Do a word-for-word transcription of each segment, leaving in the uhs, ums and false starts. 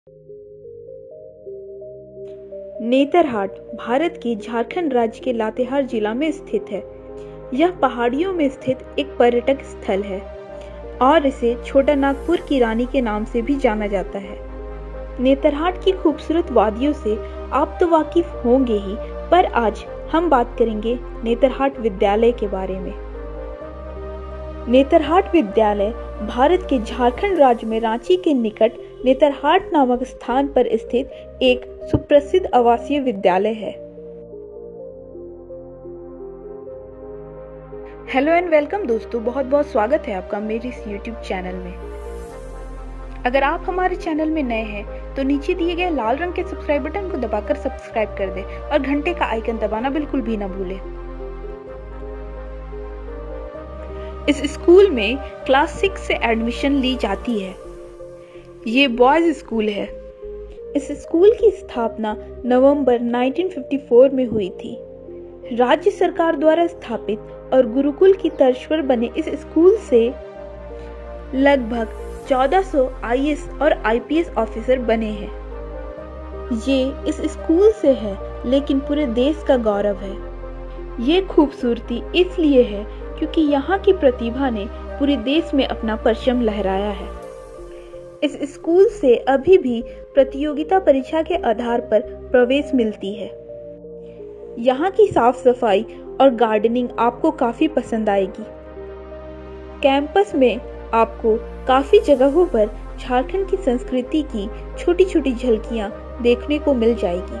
नेतरहाट भारत के झारखंड राज्य के लातेहार जिला में स्थित है। यह पहाड़ियों में स्थित एक पर्यटक स्थल है और इसे छोटा नागपुर की रानी के नाम से भी जाना जाता है। नेतरहाट की खूबसूरत वादियों से आप तो वाकिफ होंगे ही, पर आज हम बात करेंगे नेतरहाट विद्यालय के बारे में। नेतरहाट विद्यालय भारत के झारखंड राज्य में रांची के निकट नेतरहाट नामक स्थान पर स्थित एक सुप्रसिद्ध आवासीय विद्यालय है। हेलो एंड वेलकम दोस्तों, बहुत बहुत स्वागत है आपका मेरे इस यूट्यूब चैनल में। अगर आप हमारे चैनल में नए हैं तो नीचे दिए गए लाल रंग के सब्सक्राइब बटन को दबाकर सब्सक्राइब कर दें और घंटे का आइकन दबाना बिल्कुल भी ना भूलें। इस स्कूल में क्लास सिक्स से एडमिशन ली जाती है। ये बॉयज स्कूल है। इस स्कूल की स्थापना नवंबर उन्नीस सौ चौवन में हुई थी। राज्य सरकार द्वारा स्थापित और गुरुकुल की तर्ज पर बने इस स्कूल से लगभग चौदह सौ आई ए एस और आई पी एस ऑफिसर बने हैं। ये इस स्कूल से है, लेकिन पूरे देश का गौरव है। ये खूबसूरती इसलिए है क्योंकि यहाँ की प्रतिभा ने पूरे देश में अपना परचम लहराया है। इस स्कूल से अभी भी प्रतियोगिता परीक्षा के आधार पर प्रवेश मिलती है। यहाँ की साफ सफाई और गार्डनिंग आपको काफी पसंद आएगी। कैंपस में आपको काफी जगहों पर झारखंड की संस्कृति की छोटी छोटी झलकियां देखने को मिल जाएगी।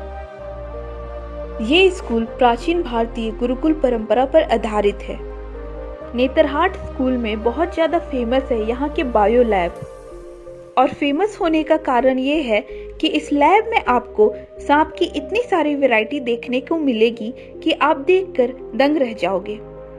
ये स्कूल प्राचीन भारतीय गुरुकुल परंपरा पर आधारित है। नेतरहाट स्कूल में बहुत ज्यादा फेमस है यहाँ के बायो लैब, और फेमस होने का कारण ये है कि इस लैब में आपको सांप की इतनी सारी वैरायटी देखने को मिलेगी कि आप देखकर दंग रह जाओगे।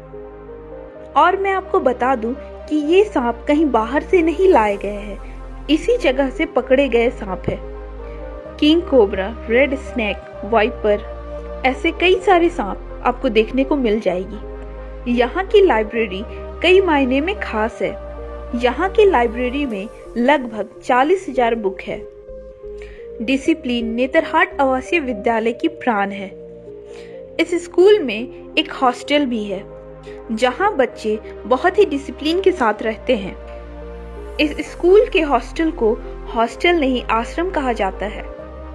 और मैं आपको बता दूं कि ये सांप कहीं बाहर से नहीं लाए गए हैं, इसी जगह से पकड़े गए सांप है। King cobra, red snake, viper, ऐसे कई सारे सांप आपको देखने को मिल जाएगी। यहाँ की लाइब्रेरी कई मायने में खास है। यहाँ की लाइब्रेरी में लगभग चालीस हजार बुक है। डिसिप्लिन नेतरहाट आवासीय विद्यालय की प्राण है। इस स्कूल में एक हॉस्टल भी है, जहाँ बच्चे बहुत ही डिसिप्लिन के साथ रहते हैं। इस स्कूल के हॉस्टल को हॉस्टल नहीं आश्रम कहा जाता है।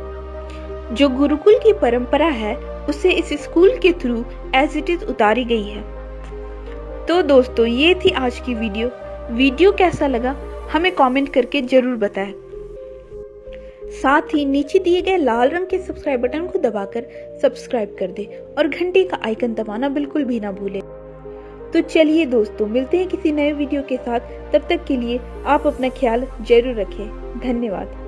जो गुरुकुल की परंपरा है उसे इस स्कूल के थ्रू एज इट इज उतारी गई है। तो दोस्तों, ये थी आज की वीडियो। वीडियो कैसा लगा हमें कमेंट करके जरूर बताएं। साथ ही नीचे दिए गए लाल रंग के सब्सक्राइब बटन को दबाकर सब्सक्राइब कर दें और घंटे का आइकन दबाना बिल्कुल भी ना भूलें। तो चलिए दोस्तों, मिलते हैं किसी नए वीडियो के साथ। तब तक के लिए आप अपना ख्याल जरूर रखें। धन्यवाद।